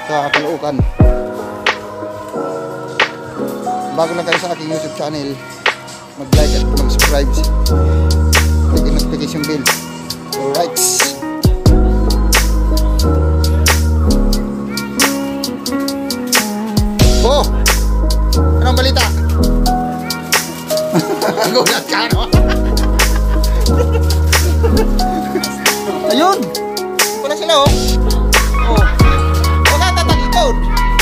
sa Caloocan. Bago lang kayo sa aking YouTube channel, mag-like at mag-subscribe. Click yung notification bell. Alright. Oh! Anong balita? Gulat ka, no? Ayun! Wala sila, oh. Oh. Wala tatalikod.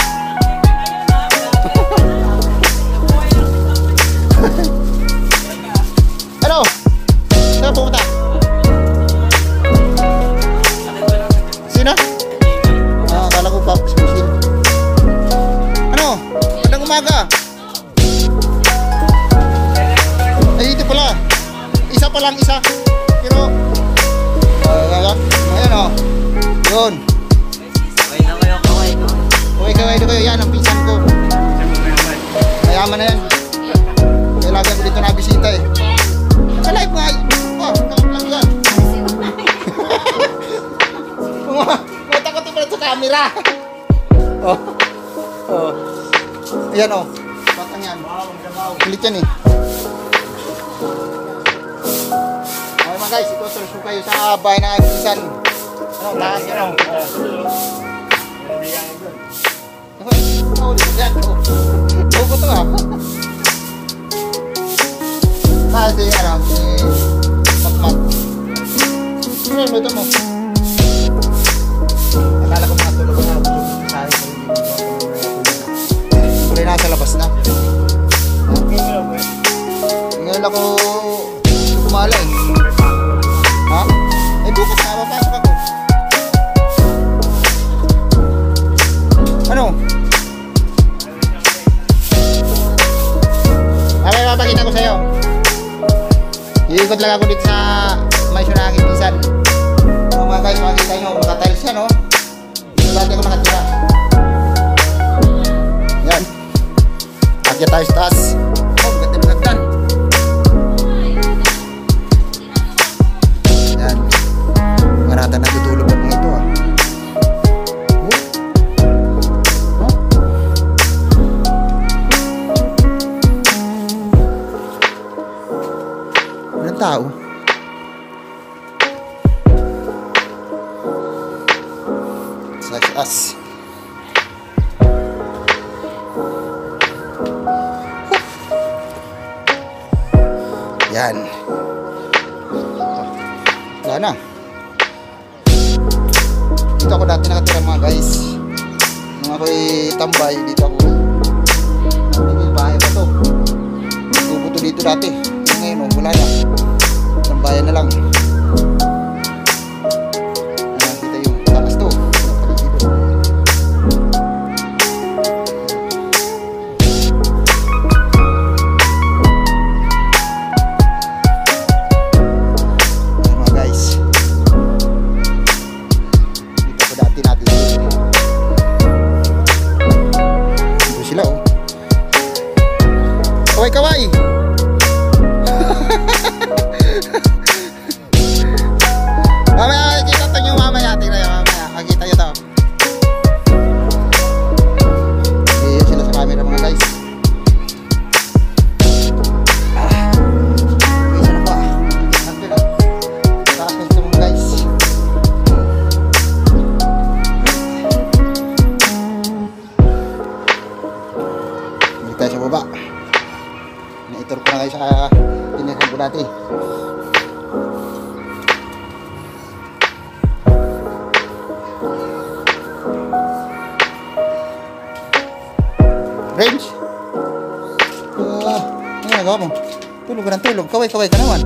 Ano? Saan pumunta? Sino? Ah, akala ko pa. Ano? Magandang umaga. Ay, ito pala. Isa pa lang, isa. Pero ayan, oh. Yun. Kaway na kayo, kaway. Kaway na kayo. Yan ang pinsan ko. Mayaman na yan. Kailangan ko dito na bisita eh. Naka-live nga. Oh, naka-live yan. Matakot pala sa camera. Oh. Oh. Ayan oh. Batang yan. Kulit yan eh. Okay mga guys, ito tuloy kayo sa bahay ng aking pinsan. Ano, taas yan oh. Buko to ah. Taas yung ano, si Matmat. Ano yung luto mo? Akala ko mga tulog na. Kulay nasa labas na. Ngayon ako kumala eh. Ha? Eh bukas na, mapasok ako. Ano? Okay, mapakita ko sa'yo. Iikot lang ako dito sa maisyo na aking pinsan. So, mga guys, makikita nyo, nakatiles yan, no? Dito dati ako nakatira. Yan. Akya tayo sa taas. Oh, ganda mo nagdan. Yan. Marata natutulog ang mga ito, ah. Tao. Such as yan. Wala na. Dito ako dati nakatira mga guys. Nung ako'y tambay, dito ako. May bahay pa to. Bubuto dito dati. Ngayon, wala na. Bayan na lang. Ayan, kita yung taas to. Ayan mga guys. Dito ko dati natin. Dito sila oh. Kaway kaway! Mamaya makikita ito nyo mamaya. Tingnan nyo mamaya. Makikita nyo ito. Iyan sila sa camera mga guys. Isa na pa. Nakikita nyo. Taas ito mga guys. Hindi tayo sa baba. Naitur ko na kayo sa tinihan ko dati. Range? Ano nagawa mo? Tulog ka ng tulog. Kaway-kaway ka naman.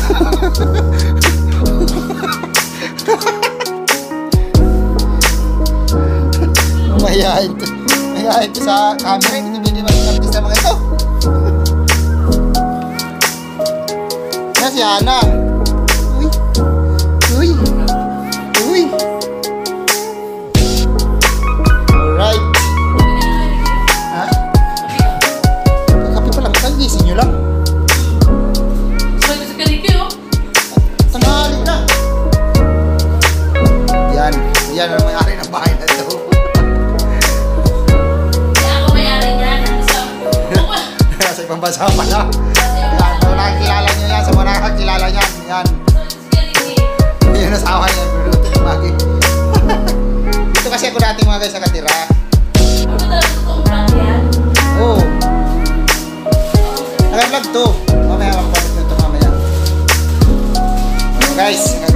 Mahihayin to. Mahihayin to sa camera. Hindi ba yung artista mga ito? Yan si Ana. Uy. Uy. Uy. Alright. Ha? Kape pa lang. Kagising nyo lang. Tanghali na. Yan. Yan ang may-ari ng bahay na ito. nasa ibang bansa pala. Yan, kung nakakilala nyo yan, sa mga nakakilala nyo, yan. Yan ang asawa niya, Bruto ni Maki. Dito kasi ako dati mga guys nakatira. Oo. Naka-vlog to. Mamaya, makapalit nyo ito mamaya. Guys,